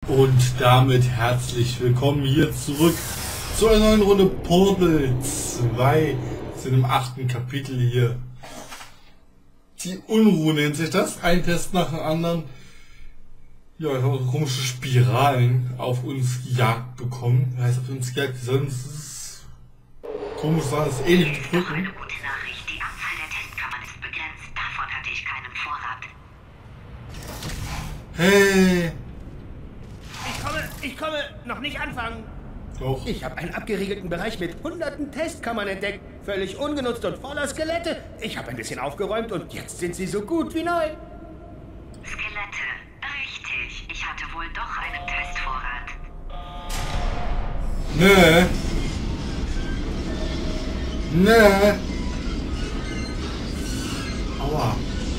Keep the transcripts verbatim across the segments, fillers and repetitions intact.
Und damit herzlich willkommen hier zurück zu einer neuen Runde Portal zwei, zu dem achten Kapitel hier. Die Unruhe nennt sich das, ein Test nach dem anderen. Ja, ich habe komische Spiralen auf uns gejagt bekommen. Heißt auf uns gejagt, sonst ist es komisch, sagen, es ist ähnlich wie Brücken. Eine gute Nachricht, die Anzahl der Testkammern ist begrenzt, davon hatte ich keinen Vorrat. Hey! Ich komme, ich komme, noch nicht anfangen. Doch. Ich habe einen abgeriegelten Bereich mit hunderten Testkammern entdeckt. Völlig ungenutzt und voller Skelette. Ich habe ein bisschen aufgeräumt und jetzt sind sie so gut wie neu. Skelette, richtig. Ich hatte wohl doch einen Testvorrat. Nee. Nee. Aua.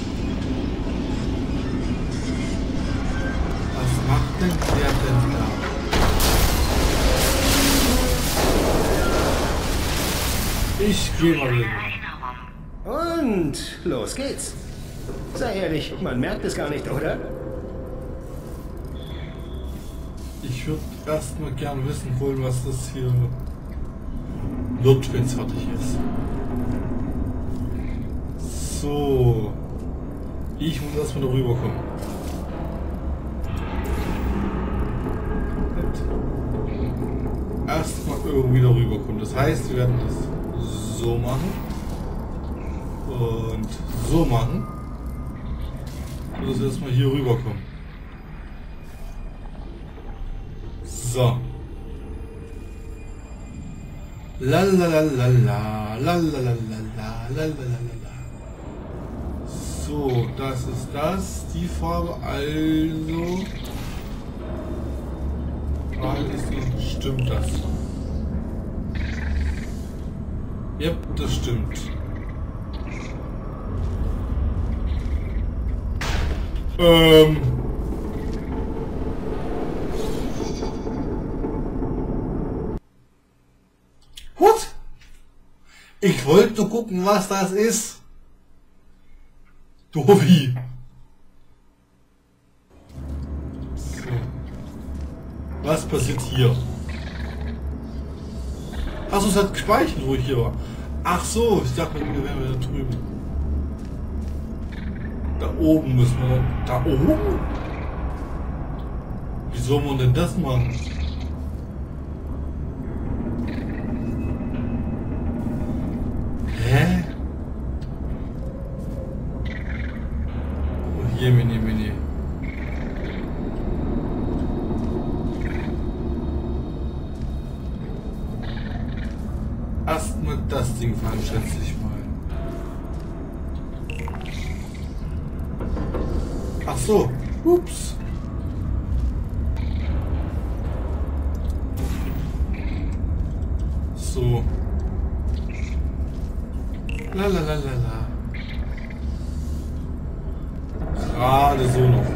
Was macht denn der denn da? Ich gehe mal rüber. Erinnerung. Und los geht's. Sei ehrlich, man merkt es gar nicht, oder? Ich würde erstmal gern wissen wollen, was das hier wird, wenn es fertig ist. So. Ich muss erstmal da rüberkommen. Erstmal irgendwie da rüberkommen. Das heißt, wir werden das so machen. Und so machen. So dass wir erstmal hier rüberkommen. So. Lalalala, lalalala, lalalala. So, das ist das, die Farbe, also. Frage ist noch, stimmt das? Ja, das stimmt. Ähm. What? Ich wollte nur gucken, was das ist. Dobi. So. Was passiert hier? Achso, es hat gespeichert, wo ich hier war. Ach so, ich dachte, wir wären wieder drüben. Da oben müssen wir. Da oben? Wie soll man denn das machen? Hä? Oh, hier, Mini, Mini. Erstmal das Ding fahren, schätze ich mal. Ach so, ups. So. La la la la la. Gerade so noch.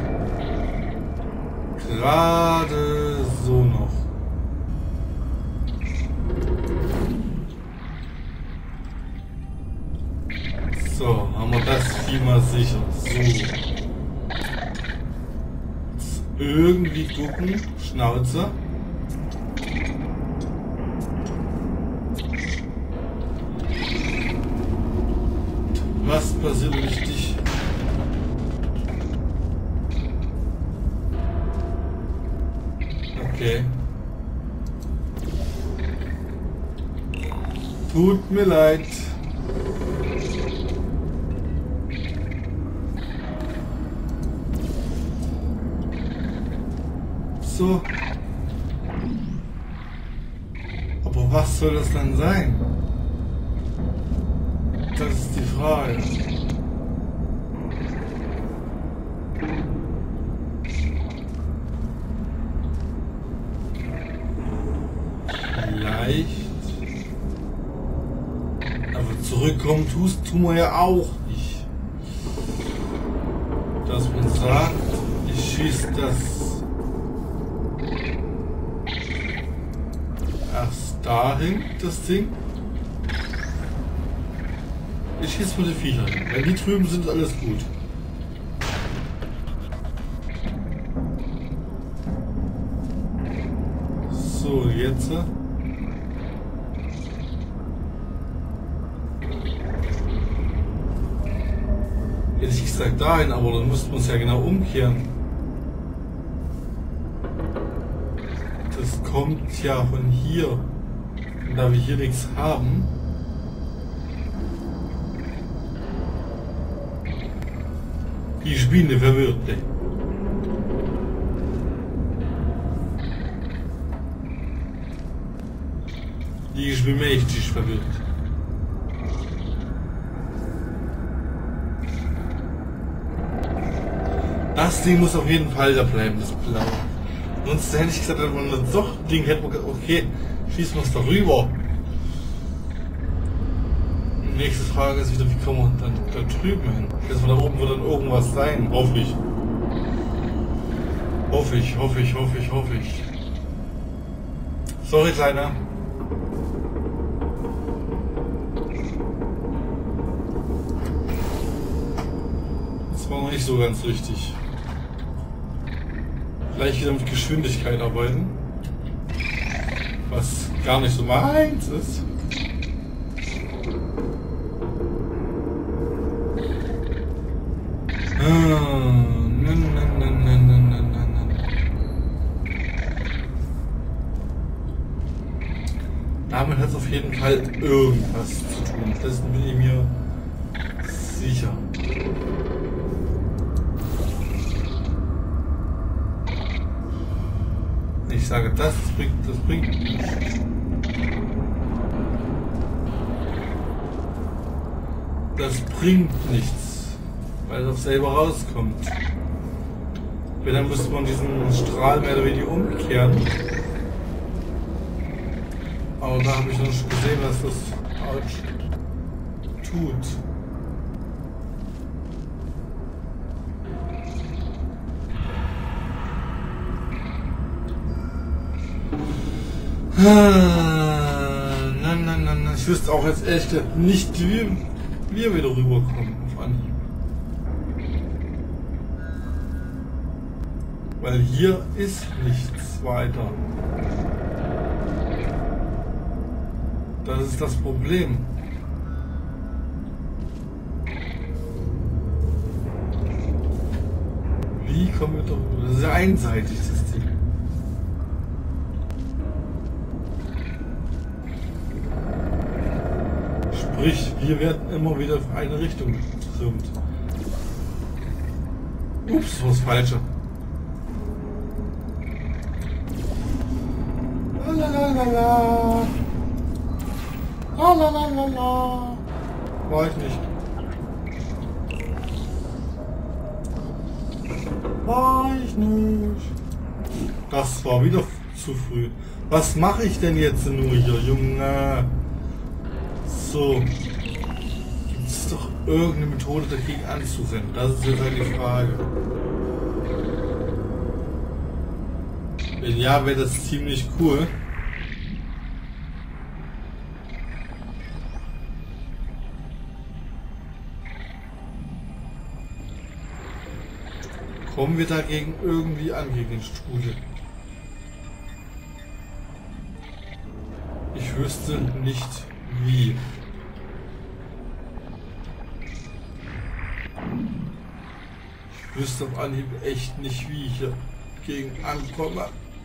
Gerade so noch. So, haben wir das Vieh mal sicher. So. Jetzt irgendwie gucken. Schnauze. Was passiert richtig? Okay. Tut mir leid. So. Aber was soll das dann sein? Das ist die Frage. Vielleicht. Aber zurückkommen tust, tun wir ja auch nicht. Dass man sagt, ich schieße das erst dahin, das Ding. Ich schieße mal die Viecher. Wenn die drüben sind, ist alles gut. So, jetzt. Hätte ich gesagt dahin, aber dann müssten wir es ja genau umkehren. Das kommt ja von hier. Und da wir hier nichts haben. Ich bin eine Verwirrte. Ich bin mächtig verwirrt. Das Ding muss auf jeden Fall da bleiben, das Blau. Sonst hätte ich gesagt, wenn man das doch Ding hätte, okay, schießen wir es darüber. Nächste Frage ist wieder, wie kommen wir dann da drüben hin? Jetzt von da oben wird dann irgendwas sein, hoffe ich. Hoffe ich, hoffe ich, hoffe ich, hoffe ich. Sorry, Kleiner. Das war noch nicht so ganz richtig. Gleich wieder mit Geschwindigkeit arbeiten. Was gar nicht so meins ist. Damit hat es auf jeden Fall irgendwas zu tun. Das bin ich mir sicher. Ich sage, das bringt, das bringt nichts. Das bringt nichts, weil das selber rauskommt. Wenn, dann müsste man diesen Strahl mehr oder weniger umkehren. Aber da habe ich noch schon gesehen, was das tut. Nein, nein, nein, nein. Ich wüsste auch jetzt ehrlich gesagt nicht, wie wir wieder rüberkommen auf Anhieb. Weil hier ist nichts weiter. Das ist das Problem. Wie kommen wir doch... Das ist ja einseitig, das Ding. Sprich, wir werden immer wieder auf eine Richtung getrimmt. Ups, das war das Falsche. Lalalala. Lalalala. War ich nicht. War ich nicht. Das war wieder zu früh. Was mache ich denn jetzt nur hier, Junge? So. Gibt es doch irgendeine Methode dagegen anzuwenden? Das ist jetzt halt die Frage. Wenn ja, wäre das ziemlich cool. Kommen wir dagegen irgendwie an, gegen den Strudel? Ich wüsste nicht wie. Ich wüsste auf Anhieb echt nicht, wie ich hier gegen ankomme.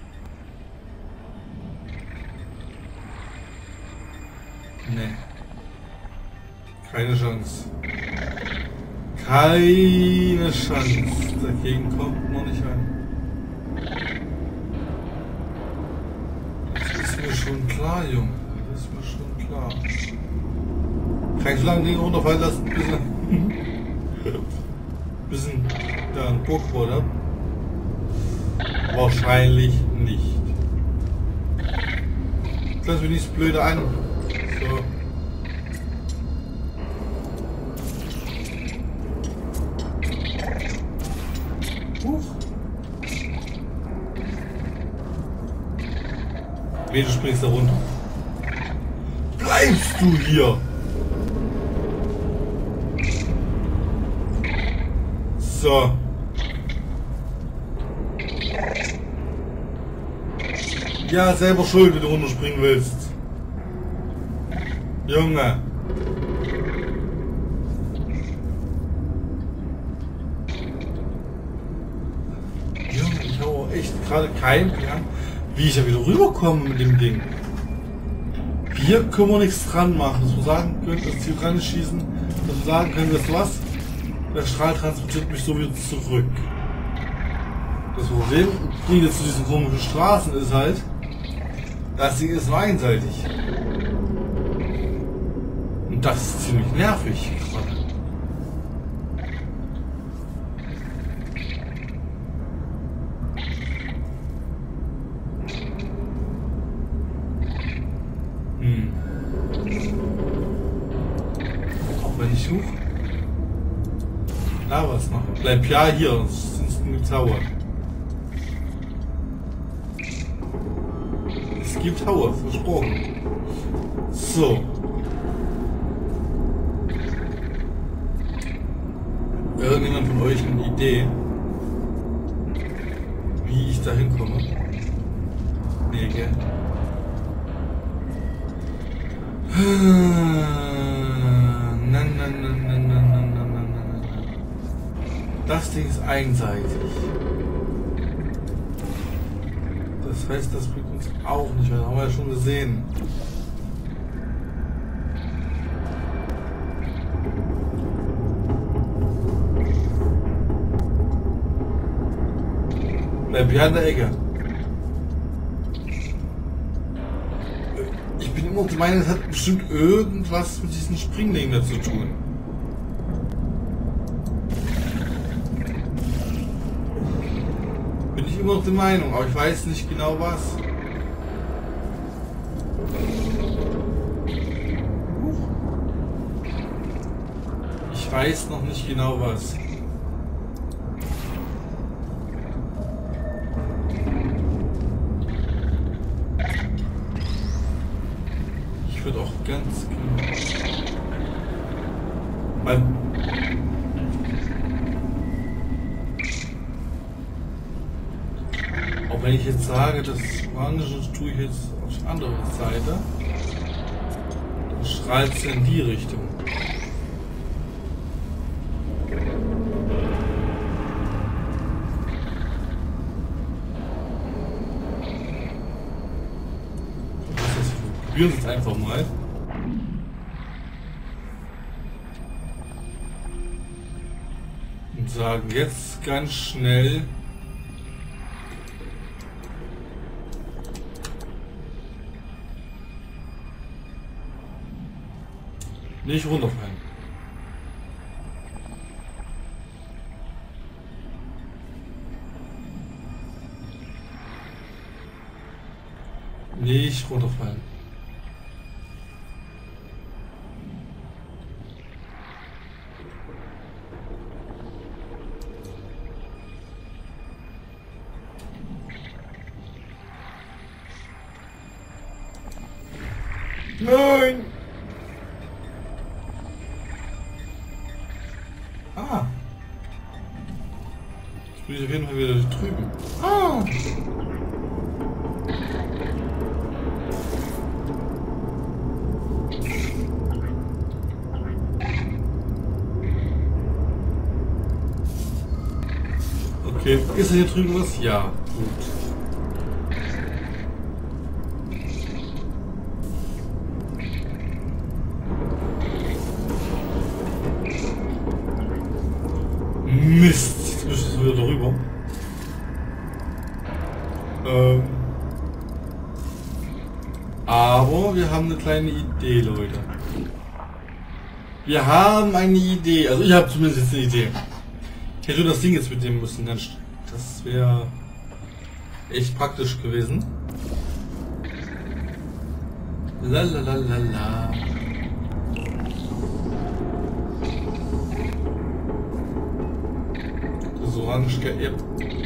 Nee. Keine Chance. Keine Chance. Dagegen kommt man nicht an. Das ist mir schon klar, Junge. Das ist mir schon klar. Kann ich so lange Dinge runterfallen lassen, bis bis da ein Burgboard habe? Wahrscheinlich nicht. Das wird nicht blöde an. So. Huch. Wie du springst da runter. Bleibst du hier? So. Ja, selber schuld, wenn du runterspringen willst. Junge. Junge, ich habe auch echt gerade keinen Plan, wie ich da wieder rüberkomme mit dem Ding. Hier können wir nichts dran machen, dass wir sagen können, dass wir dran schießen, dass wir sagen können, dass was? Der Strahl transportiert mich so wieder zurück. Das Problem zu diesen komischen Straßen ist halt, das Ding ist nur einseitig. Und das ist ziemlich nervig gerade. Hm. Auch wenn ich suche. Da was noch. Bleib ja hier, sonst sind es Tower. Es gibt Tower, versprochen. So. Irgendjemand von euch eine Idee, wie ich da hinkomme? Nee, gell? Nein, nein, nein, nein, nein, nein, nein, nein, nein. Das Ding ist einseitig. Das heißt, das bringt uns auch nicht, das haben wir ja schon gesehen. Bleib hier an der Ecke. Ich bin immer der Meinung, es hat bestimmt irgendwas mit diesen Springlingen zu tun. Bin ich immer noch der Meinung, aber ich weiß nicht genau was. Ich weiß noch nicht genau was. Ich würde auch ganz genau. Weil auch wenn ich jetzt sage, das Orange tue ich jetzt auf die andere Seite, dann strahlt es in die Richtung. Wir probieren es jetzt einfach mal. Und sagen jetzt ganz schnell nicht runterfallen. Nicht runterfallen. Nein! Ah! Jetzt bin ich auf jeden Fall wieder drüben. Ah! Okay, ist da hier drüben was? Ja, gut. Mist, jetzt müssen wir wieder darüber. Ähm. Aber wir haben eine kleine Idee, Leute. Wir haben eine Idee, also ich habe zumindest jetzt eine Idee. Ich hätte das Ding jetzt mitnehmen müssen, ganz. Das wäre echt praktisch gewesen. Lalalala. Das Orange geirrt.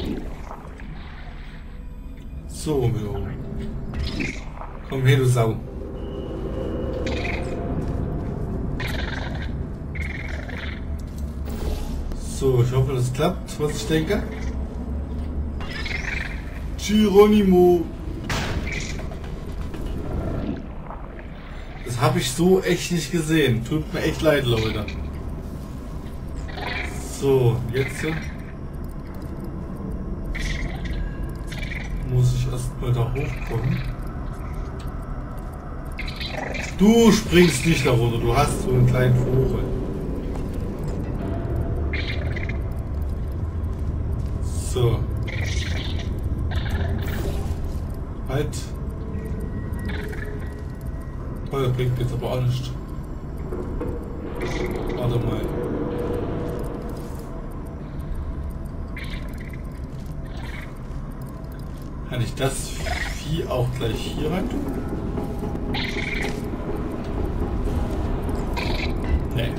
So, Milo. Komm her, du Sau. So, ich hoffe, das klappt, was ich denke. Geronimo. Das habe ich so echt nicht gesehen. Tut mir echt leid, Leute. So, jetzt muss ich erstmal da hochkommen. Du springst nicht da runter, du hast so einen kleinen Vogel. So. Halt. Oh, das bringt jetzt aber auch nicht. Warte mal. Kann ich das Vieh auch gleich hier rein tun? Nee.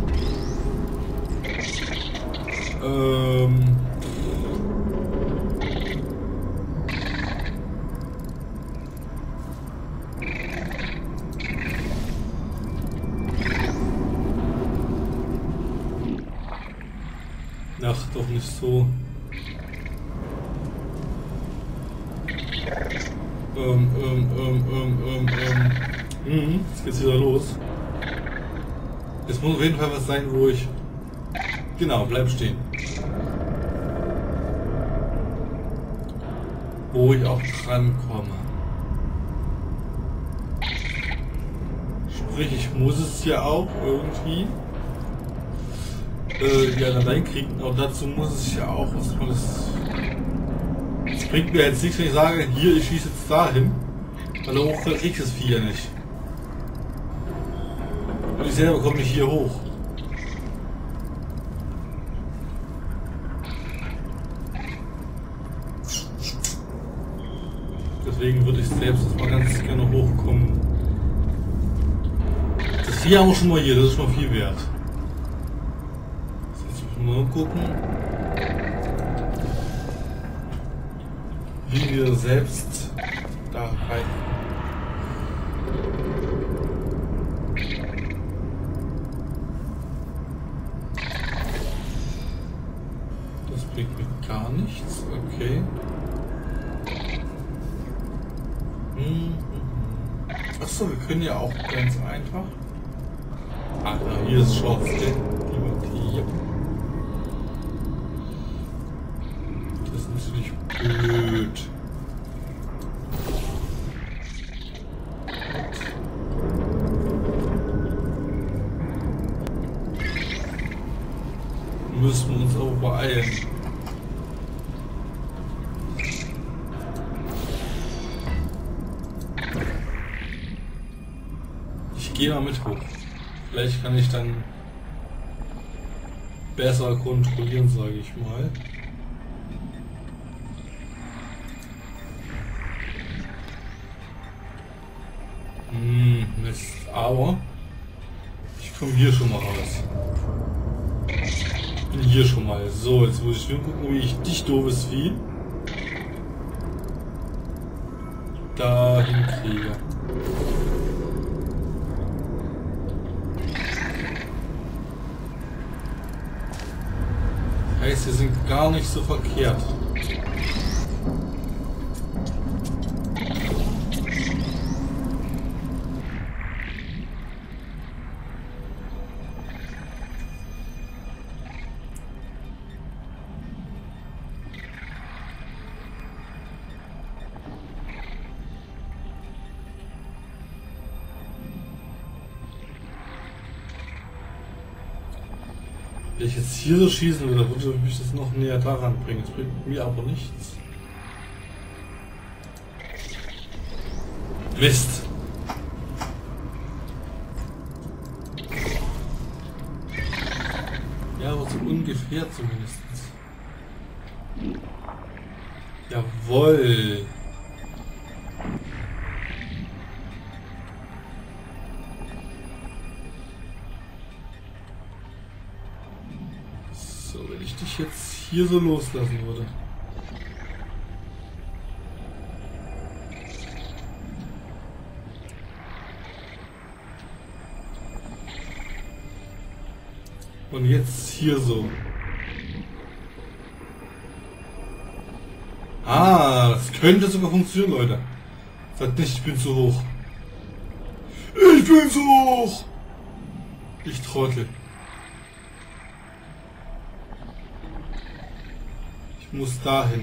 Ähm. Ach, doch nicht so. Ähm, ähm, ähm, ähm, ähm, ähm. Mhm, jetzt geht's wieder los. Es muss auf jeden Fall was sein, wo ich... Genau, bleib stehen. Wo ich auch dran komme. Sprich, ich muss es ja auch irgendwie äh, ja, da reinkriegen. Aber dazu muss es ja auch was von das... Es bringt mir jetzt nichts, wenn ich sage, hier, ich schieße jetzt dahin. Weil da hoch krieg ich das Vieh ja nicht. Und ich selber komme nicht hier hoch. Deswegen würde ich selbst jetzt mal ganz gerne hochkommen. Das Vieh haben wir schon mal hier, das ist schon mal viel wert. Jetzt müssen wir mal gucken, wie wir selbst da rein. Das bringt mir gar nichts, okay. Achso, wir können ja auch ganz einfach. Ah, na, hier ist Schwarz, hier. Das ist natürlich blöd. Müssen wir uns aber beeilen. Ich gehe mal mit hoch. Vielleicht kann ich dann besser kontrollieren, sage ich mal. Hm, Mist. Aber ich komme hier schon mal raus. Ich bin hier schon mal. So, jetzt muss ich nur gucken, wie ich dich, doofes Vieh, da hinkriege. Heißt, wir sind gar nicht so verkehrt. Wenn ich jetzt hier so schießen würde, würde mich das noch näher daran bringen. Das bringt mir aber nichts. Mist! Ja, aber so ungefähr zumindest. Jawohl! So, wenn ich dich jetzt hier so loslassen würde. Und jetzt hier so. Ah, das könnte sogar funktionieren, Leute. Sagt nicht, ich bin zu hoch. Ich bin's hoch! Ich Trottel. Ich muss dahin.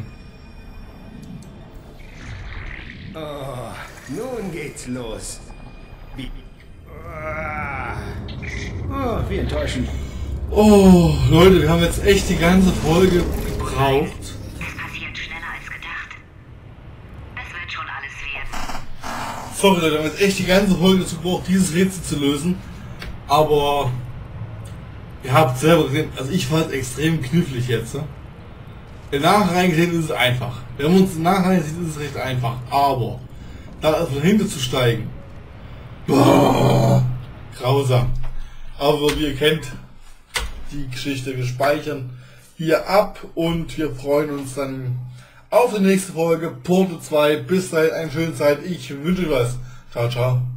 Oh, nun geht's los. Wie... Ah. Oh, wie enttäuschend. Oh, Leute, wir haben jetzt echt die ganze Folge gebraucht. Es passiert schneller als gedacht. Es wird schon alles werden. Sorry, Leute, wir haben jetzt echt die ganze Folge dazu gebraucht, dieses Rätsel zu lösen. Aber ihr habt selber gesehen, also ich fand es extrem knifflig jetzt. Ne? Im Nachhinein gesehen ist es einfach. Wenn man uns im Nachhinein sieht, ist es recht einfach. Aber da von hinten zu steigen, boah, grausam. Aber wie ihr kennt, die Geschichte, wir speichern hier ab und wir freuen uns dann auf die nächste Folge, Portal zwei. Bis dahin eine schöne Zeit. Ich wünsche euch was. Ciao, ciao.